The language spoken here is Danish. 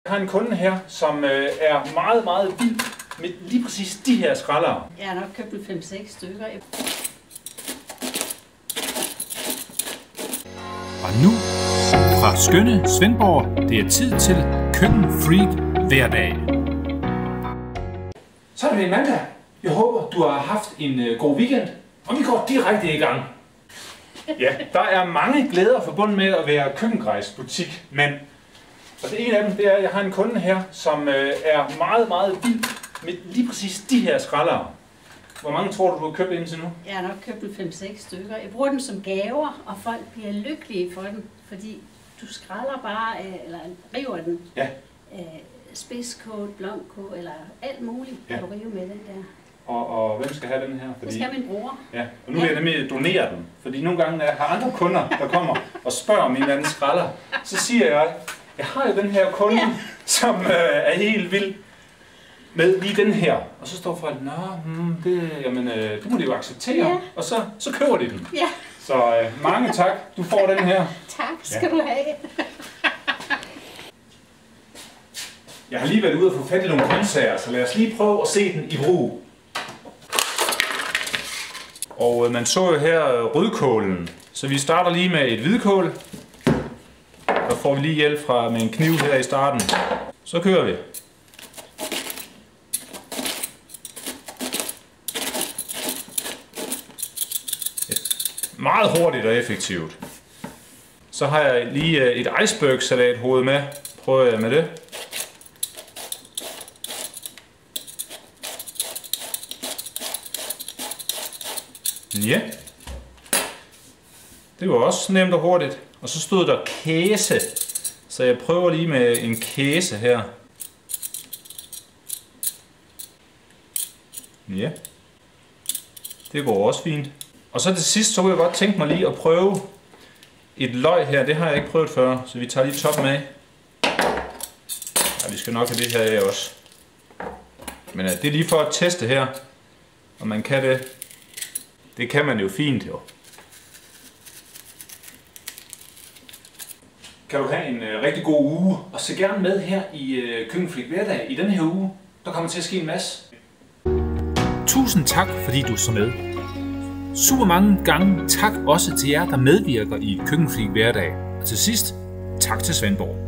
Jeg har en kunde her, som er meget, meget vild med lige præcis de her skrællere. Jeg har nok købt 5-6 stykker. Og nu, fra skønne Svendborg, det er tid til Køkkenfreak hverdag. Så er det mandag. Jeg håber, du har haft en god weekend, og vi går direkte i gang. Ja, der er mange glæder forbundet med at være køkkengrejsbutik, men og det ene af dem, det er, at jeg har en kunde her, som er meget, meget vild med lige præcis de her skrællere. Hvor mange tror du har købt indtil nu? Jeg har nok købt 5-6 stykker. Jeg bruger dem som gaver, og folk bliver lykkelige for dem, fordi du skræller bare, eller river den. Ja. Spidskål, blomkål, eller alt muligt, kan du rive med den der. Og hvem skal have den her? Det skal min bror. Ja, og nu vil jeg nemlig donere den. Fordi nogle gange, når jeg har andre kunder, der kommer og spørger om en eller anden skræller, så siger jeg har jo den her kunde, som er helt vild med lige den her. Og så står folk, det må de jo acceptere, og så køber de den. Ja. Så mange tak, du får den her. Tak skal du have. Jeg har lige været ude og få fat i nogle grøntsager, så lad os lige prøve at se den i brug. Og man så jo her rødkålen, så vi starter lige med et hvidkål. Der får vi lige hjælp med en kniv her i starten. Så kører vi. Meget hurtigt og effektivt. Så har jeg lige et iceberg-salathoved med. Prøver jeg med det. Ja. Det var også nemt og hurtigt. Og så stod der kæse. Så jeg prøver lige med en kæse her. Ja. Det går også fint. Og så til sidst, så kunne jeg godt tænke mig lige at prøve et løg her. Det har jeg ikke prøvet før, så vi tager lige toppen af. Ja, vi skal nok have det her af også. Men det er lige for at teste her, om man kan det. Det kan man jo fint jo. Kan du have en rigtig god uge, og se gerne med her i Køkkenfreak hverdag. I denne her uge, der kommer til at ske en masse. Tusind tak, fordi du så med. Super mange gange tak også til jer, der medvirker i Køkkenfreak hverdag. Og til sidst, tak til Svendborg.